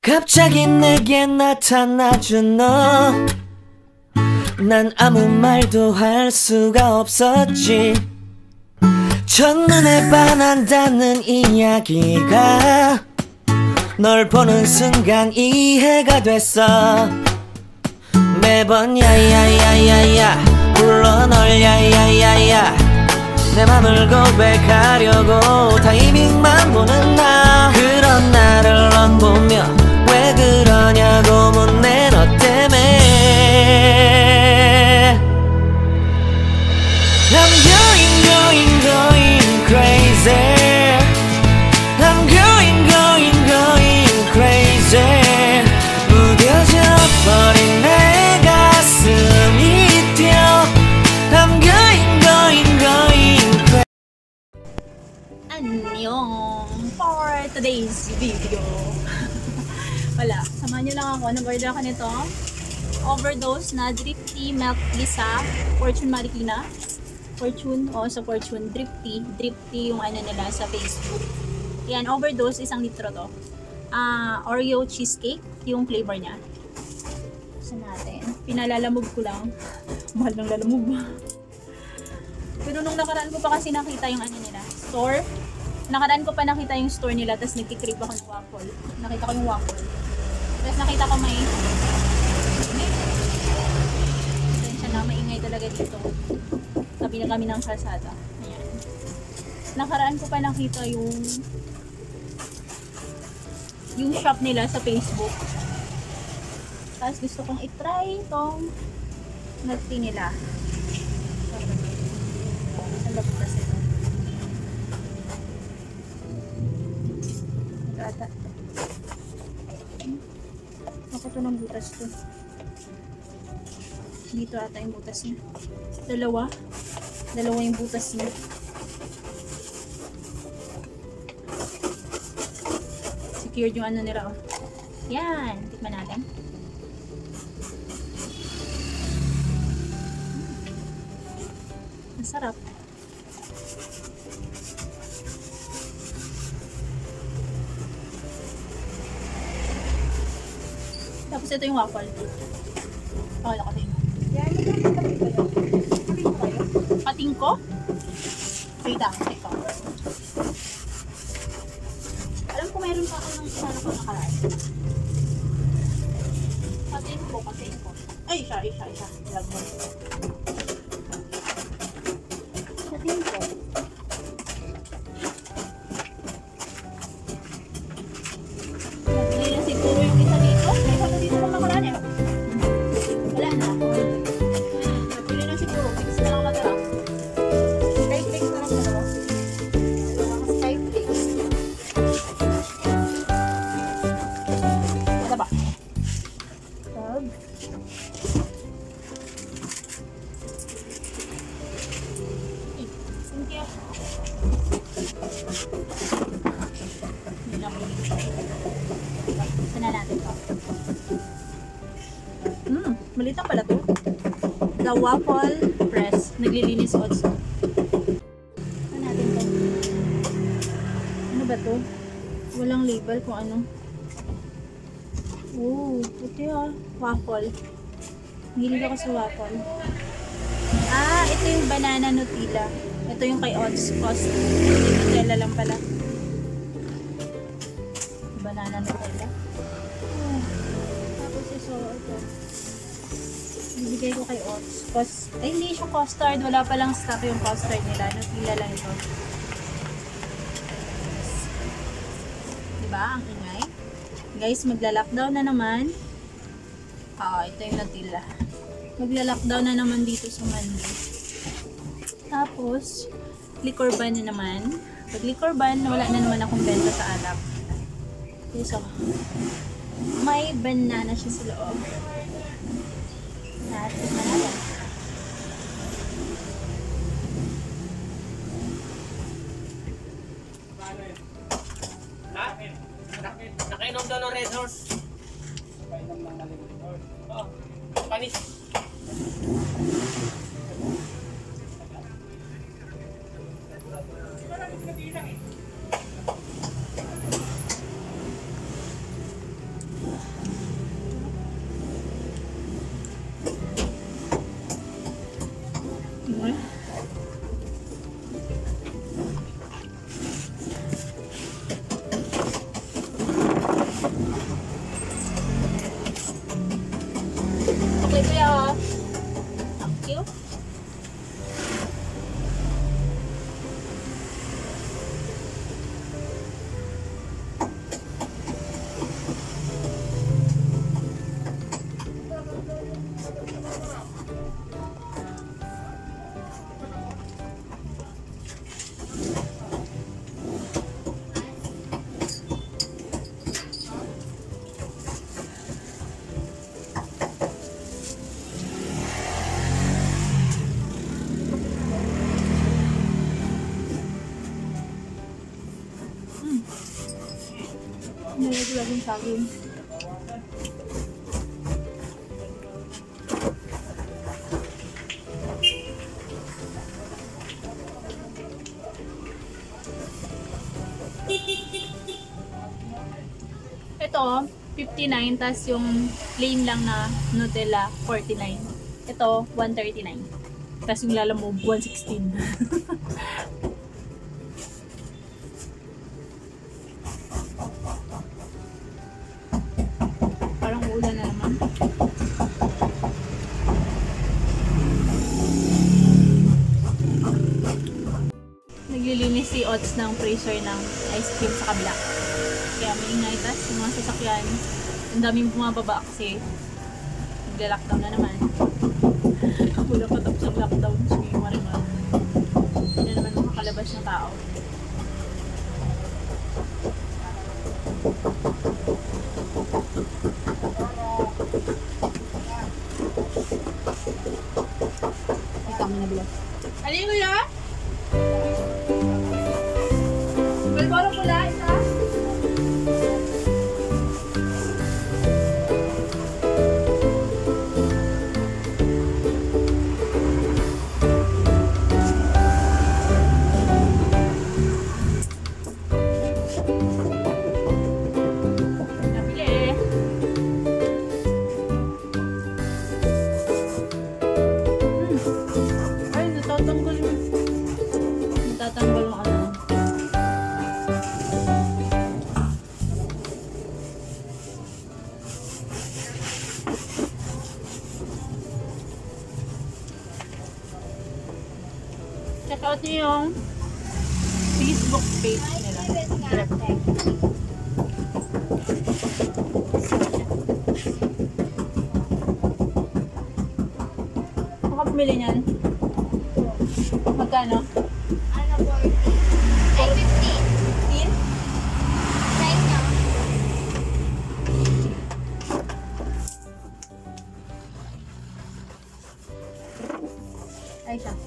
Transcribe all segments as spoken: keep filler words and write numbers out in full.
갑자기 내게 나타나준 너 난 아무 말도 할 수가 없었지 첫눈에 반한다는 이야기가 널 보는 순간 이해가 됐어 매번 야야야야야 불러 널 야야야야 내 맘을 고백하려고 타이밍만 보는 나 그런 나를 넌 보며 왜 그러냐고 묻네 너 때문에 I'm going going going crazy I'm going going going crazy 무뎌져 버린 내 가슴이 뛰어 I'm going going going crazy Annyeong! For today's video wala, samahan nyo lang ako. Nag-order ako nito Overdose na Drifty Milktea sa Fortune Marikina Fortune, o sa Fortune Drifty Drifty yung ano nila sa Facebook. Yan, Overdose, isang litro to. uh, Oreo cheesecake yung flavor nya. Gusto natin, pinalalamog ko lang. Mahal ng lalamog. Pero nung nakaraan ko pa kasi nakita yung ano nila store, nakaraan ko pa nakita yung store nila, tapos nagkikrave ako ng waffle. Nakita ko yung waffle, tapos nakita ko may atensya na, maingay talaga dito. Tabi na kami ng kalsada. Ayan. Nakaraan ko pa nakita yung yung shop nila sa Facebook. Tapos gusto kong itry itong Milktea nila. Saan ba butas ito? Ito ata. Ako to ng butas to. Dito ata yung butas niya. Dalawa. Dalawa yung butas niya. Secured yung ano nila. Oh. Yan. Tikman natin. Masarap. Tapos ito yung waffle. Pakala ko tingin. Pating ko? Wait lang, check ko. Alam ko meron pa ako ng sana ko nakaraan. Pating ko, pating ko. Ay, siya, siya, siya. Ilag mo. Pating ko. Nabili na siguro yung isa dito. May isa pa dito lang nakaraan eh. Wala na. Nabili na siguro. Fix na lang natara. Skyflix na lang natara. Mga Skyflix. Wala ba? Tag. Eh, thank you. Hindi lang ulit. Gusto na natin to. Hmm, maliit pala to. The Waffle Press. Naglilinis also. Ano natin to? Ano ba to? Walang label kung ano. Oh, puti ah. Waffle. Hilig ako sa waffle. Ah, ito yung banana Nutella. Ito yung kay Odds Cost. Nutella lang pala. Banana Nutella. Oh. Tapos iso ito. Bibigay ko kay Odds. Cos ay, hindi siya custard. Wala palang stock yung custard nila. Nutella lang ito. Diba? Ang ingay. Guys, magla-lockdown na naman. Ah, ito yung Nutella. Magla-lockdown na naman dito sa Monday. Tapos, liquor ban na naman. Pag liquor ban, wala na naman akong benta sa alak. Okay, so, may banana siya sa loob. At, tikman natin. Nakainom daw ng Red Horse. Nakainom ng Red Horse. Oo. Panis. Okay, kuya. Thank you. Nalaglag yung saging. Ito, fifty-nine, tas yung plain lang na Nutella, forty-nine. Ito, one thirty-nine. Tas yung lalamove, one sixteen. Parang ulan na naman. Naglilinis si Ots ng freezer ng ice cream sa kabila. Kaya may ingay, tas yung mga sasakyan, ang daming bumababa kasi nagla-lockdown na naman. Wala pa tapos ang lockdown, sige mariman. Hindi na naman makakalabas ng tao. Ay, kami na bilang. Alin ko ya? Balboro pula, isa? Check out niyo yung Facebook page nila. Baka bumili niyan? Magkano? Ano po? Ay, fifteen. fifteen? Right now. Ay, siya.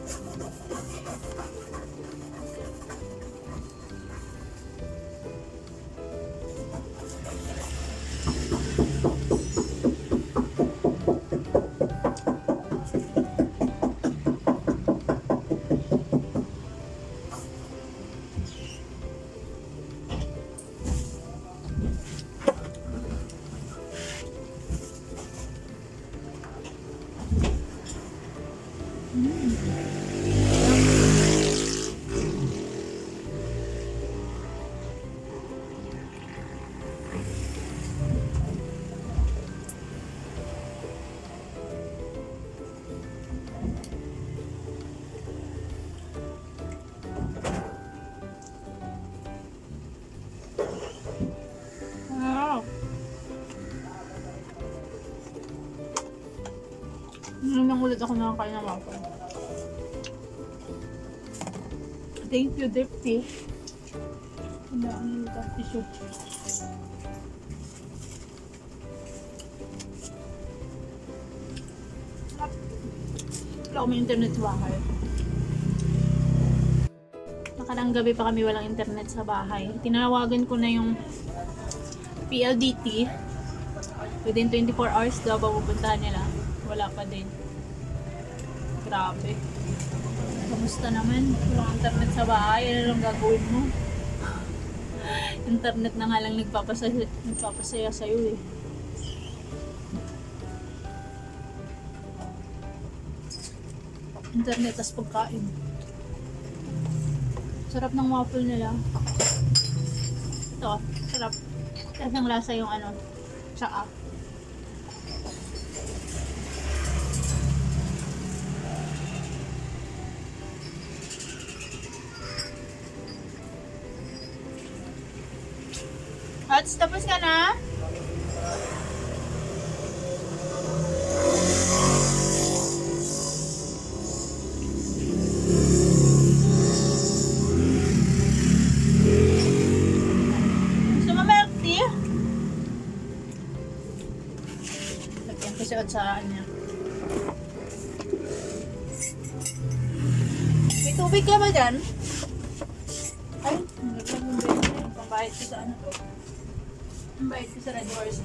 Wow. Ngayon ulit ako nakakain ng waffle. Thank you, Dipty. Hindi ako nilita tissue. Wala ko may internet sa bahay. Nakarang gabi pa kami walang internet sa bahay. Tinawagan ko na yung P L D T. Within twenty-four hours daw ba pupuntahan nila. Wala pa din. Grabe. Kamusta naman? Walang internet sa bahay. Ano lang gagawin mo? Internet na nga lang nagpapasaya, nagpapasaya sa'yo eh. Internet as pagkain. Sarap ng waffle nila. Ito, sarap. Talagang lasa yung ano, tsaka. Hats, tapos ka na? Gusto mo milk tea? Lagyan ko siya sa niya. May tubig ka ba dyan? Ay, nalagyan mo ba yun? Pambahit ko sa ano to? Pambahit ko sa red horse.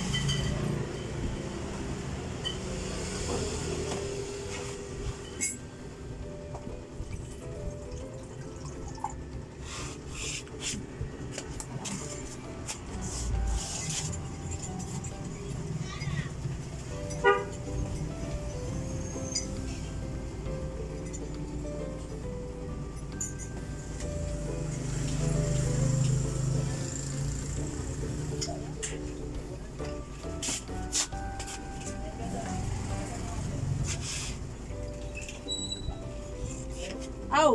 Aw!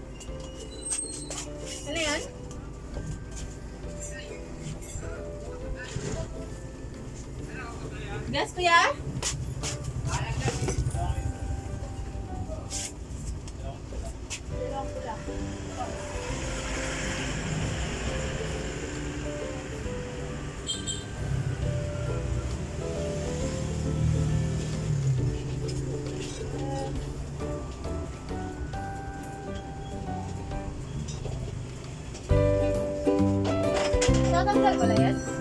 Ano yan? Gas, kuya? Tatanggal ko lang yan?